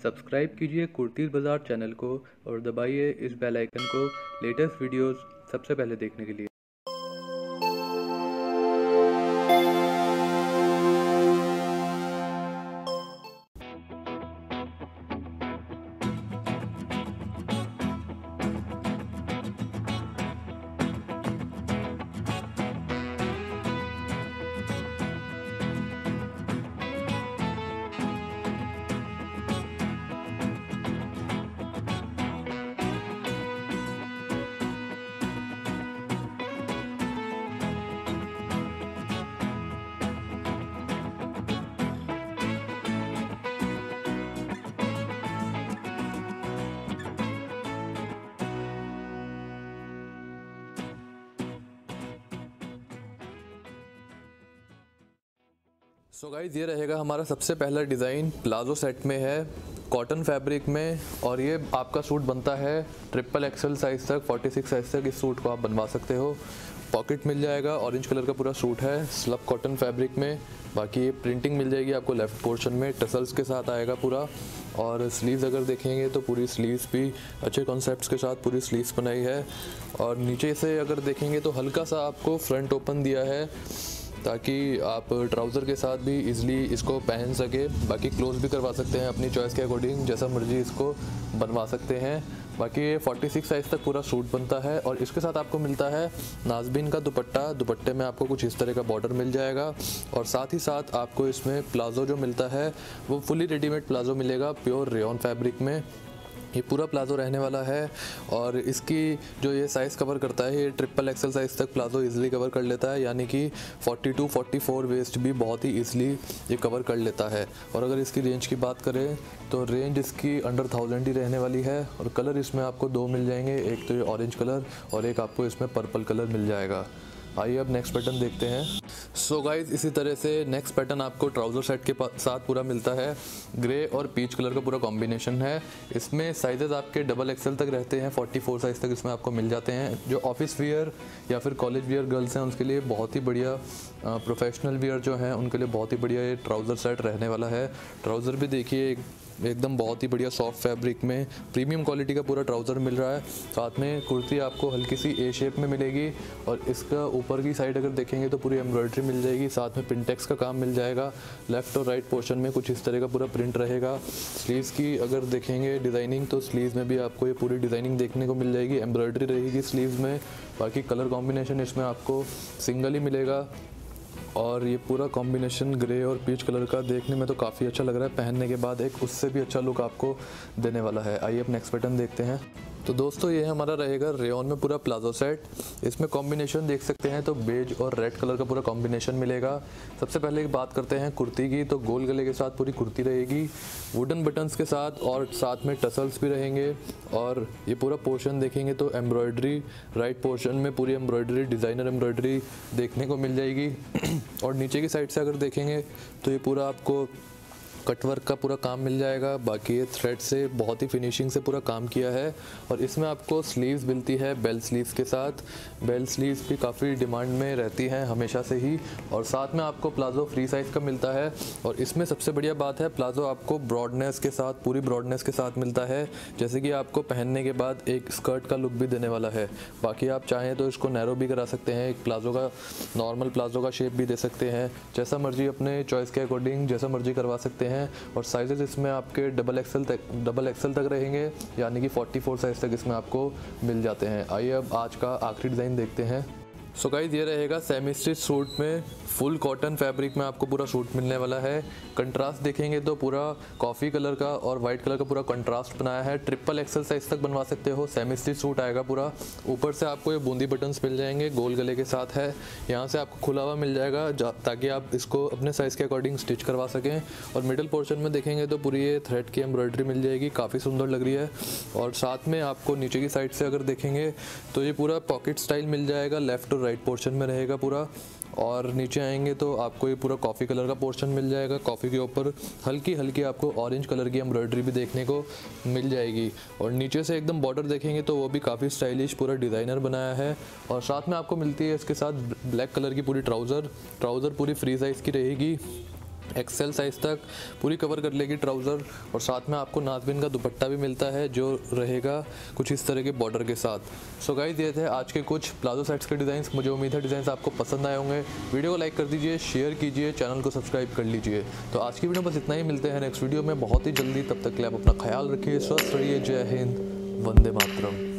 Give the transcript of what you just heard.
Subscribe कीजिए कुर्तीज़ बाज़ार channel को और दबाइए इस बेल आइकन को लेटेस्ट वीडियोस सबसे पहले देखने के लिए। सो गाइज़, ये रहेगा हमारा सबसे पहला डिज़ाइन। प्लाजो सेट में है, कॉटन फैब्रिक में, और ये आपका सूट बनता है ट्रिपल एक्सल साइज़ तक, 46 साइज़ तक इस सूट को आप बनवा सकते हो। पॉकेट मिल जाएगा, ऑरेंज कलर का पूरा सूट है, स्लब कॉटन फैब्रिक में। बाकी ये प्रिंटिंग मिल जाएगी आपको लेफ़्ट पोर्शन में, टसल्स के साथ आएगा पूरा। और स्लीव्स अगर देखेंगे तो पूरी स्लीव्स भी अच्छे कॉन्सेप्ट्स के साथ पूरी स्लीव्स बनाई है। और नीचे से अगर देखेंगे तो हल्का सा आपको फ्रंट ओपन दिया है ताकि आप ट्राउज़र के साथ भी इजीली इसको पहन सके। बाकी क्लोज भी करवा सकते हैं अपनी चॉइस के अकॉर्डिंग, जैसा मर्जी इसको बनवा सकते हैं। बाकी ये 46 साइज़ तक पूरा सूट बनता है। और इसके साथ आपको मिलता है नाज़बीन का दुपट्टा। दुपट्टे में आपको कुछ इस तरह का बॉर्डर मिल जाएगा। और साथ ही साथ आपको इसमें प्लाज़ो जो मिलता है वो फुली रेडीमेड प्लाज़ो मिलेगा, प्योर रेयॉन फैब्रिक में। ये पूरा प्लाज़ो रहने वाला है। और इसकी जो ये साइज़ कवर करता है, ये ट्रिपल एक्सल साइज़ तक प्लाज़ो इजीली कवर कर लेता है, यानी कि 42-44 वेस्ट भी बहुत ही इजीली ये कवर कर लेता है। और अगर इसकी रेंज की बात करें तो रेंज इसकी अंडर 1000 ही रहने वाली है। और कलर इसमें आपको दो मिल जाएंगे, एक तो ये ऑरेंज कलर और एक आपको इसमें पर्पल कलर मिल जाएगा। आइए अब नेक्स्ट पैटर्न देखते हैं। सो गाइज, इसी तरह से नेक्स्ट पैटर्न आपको ट्राउज़र सेट के साथ पूरा मिलता है। ग्रे और पीच कलर का पूरा कॉम्बिनेशन है। इसमें साइजेज़ आपके डबल एक्सल तक रहते हैं, 44 साइज़ तक इसमें आपको मिल जाते हैं। जो ऑफिस वियर या फिर कॉलेज वियर गर्ल्स हैं उसके लिए बहुत ही बढ़िया, प्रोफेशनल वियर जो हैं उनके लिए बहुत ही बढ़िया ये ट्राउज़र सेट रहने वाला है। ट्राउज़र भी देखिए एकदम बहुत ही बढ़िया सॉफ्ट फैब्रिक में प्रीमियम क्वालिटी का पूरा ट्राउज़र मिल रहा है। साथ में कुर्ती आपको हल्की सी ए शेप में मिलेगी। और इसका ऊपर की साइड अगर देखेंगे तो पूरी एम्ब्रॉयडरी मिल जाएगी, साथ में पिंटेक्स का काम मिल जाएगा। लेफ़्ट और राइट पोर्शन में कुछ इस तरह का पूरा प्रिंट रहेगा। स्लीव्स की अगर देखेंगे डिज़ाइनिंग तो स्लीव्स में भी आपको ये पूरी डिज़ाइनिंग देखने को मिल जाएगी, एम्ब्रॉयडरी रहेगी स्लीव्स में। बाकी कलर कॉम्बिनेशन इसमें आपको सिंगल ही मिलेगा। और ये पूरा कॉम्बिनेशन ग्रे और पीच कलर का देखने में तो काफ़ी अच्छा लग रहा है, पहनने के बाद एक उससे भी अच्छा लुक आपको देने वाला है। आइए अब नेक्स्ट पैटर्न देखते हैं। तो दोस्तों, ये हमारा रहेगा रेयॉन में पूरा प्लाजो सेट। इसमें कॉम्बिनेशन देख सकते हैं तो बेज और रेड कलर का पूरा कॉम्बिनेशन मिलेगा। सबसे पहले बात करते हैं कुर्ती की, तो गोल गले के साथ पूरी कुर्ती रहेगी, वुडन बटन्स के साथ, और साथ में टसल्स भी रहेंगे। और ये पूरा पोर्शन देखेंगे तो एम्ब्रॉयडरी, राइट पोर्शन में पूरी एम्ब्रॉयडरी, डिज़ाइनर एम्ब्रॉयडरी देखने को मिल जाएगी। और नीचे की साइड से अगर देखेंगे तो ये पूरा आपको कटवर्क का पूरा काम मिल जाएगा। बाकी ये थ्रेड से बहुत ही फिनिशिंग से पूरा काम किया है। और इसमें आपको स्लीव्स मिलती है बेल स्लीव्स के साथ। बेल स्लीव्स भी काफ़ी डिमांड में रहती हैं हमेशा से ही। और साथ में आपको प्लाजो फ्री साइज़ का मिलता है। और इसमें सबसे बढ़िया बात है, प्लाजो आपको ब्रॉडनेस के साथ, पूरी ब्रॉडनेस के साथ मिलता है, जैसे कि आपको पहनने के बाद एक स्कर्ट का लुक भी देने वाला है। बाकी आप चाहें तो इसको नैरो भी करा सकते हैं, एक प्लाजो का, नॉर्मल प्लाजो का शेप भी दे सकते हैं, जैसा मर्जी अपने चॉइस के अकॉर्डिंग जैसा मर्जी करवा सकते हैं। और साइजेस इसमें आपके डबल एक्सल तक रहेंगे, यानी कि 44 साइज तक इसमें आपको मिल जाते हैं। आइए अब आज का आखिरी डिज़ाइन देखते हैं। सो गाइस, ये रहेगा सेमी स्टिच सूट में, फुल कॉटन फैब्रिक में आपको पूरा सूट मिलने वाला है। कंट्रास्ट देखेंगे तो पूरा कॉफ़ी कलर का और वाइट कलर का पूरा कंट्रास्ट बनाया है। ट्रिपल एक्सल साइज तक बनवा सकते हो, सेमी स्टिच सूट आएगा पूरा। ऊपर से आपको ये बूंदी बटन्स मिल जाएंगे, गोल गले के साथ है। यहाँ से आपको खुला हुआ मिल जाएगा ताकि आप इसको अपने साइज़ के अकॉर्डिंग स्टिच करवा सकें। और मिडिल पोर्शन में देखेंगे तो पूरी ये थ्रेड की एम्ब्रॉयडरी मिल जाएगी, काफ़ी सुंदर लग रही है। और साथ में आपको नीचे की साइड से अगर देखेंगे तो ये पूरा पॉकेट स्टाइल मिल जाएगा, लेफ्ट और राइट पोर्शन में रहेगा पूरा। और नीचे आएंगे तो आपको ये पूरा कॉफ़ी कलर का पोर्शन मिल जाएगा। कॉफ़ी के ऊपर हल्की हल्की आपको ऑरेंज कलर की एम्ब्रॉयडरी भी देखने को मिल जाएगी। और नीचे से एकदम बॉर्डर देखेंगे तो वो भी काफ़ी स्टाइलिश पूरा डिज़ाइनर बनाया है। और साथ में आपको मिलती है इसके साथ ब्लैक कलर की पूरी ट्राउज़र पूरी फ्री साइज़ की रहेगी। एक्सेल साइज़ तक पूरी कवर कर लेगी ट्राउज़र। और साथ में आपको नाज़बिन का दुपट्टा भी मिलता है जो रहेगा कुछ इस तरह के बॉर्डर के साथ। सो गाइस ये थे आज के कुछ प्लाजो सेट्स के डिज़ाइंस। मुझे उम्मीद है डिज़ाइंस आपको पसंद आए होंगे। वीडियो को लाइक कर दीजिए, शेयर कीजिए, चैनल को सब्सक्राइब कर लीजिए। तो आज की वीडियो बस इतना ही, मिलते हैं नेक्स्ट वीडियो में बहुत ही जल्दी। तब तक के लिए आप अपना ख्याल रखिए, स्वस्थ रहिए। जय हिंद, वंदे मातरम।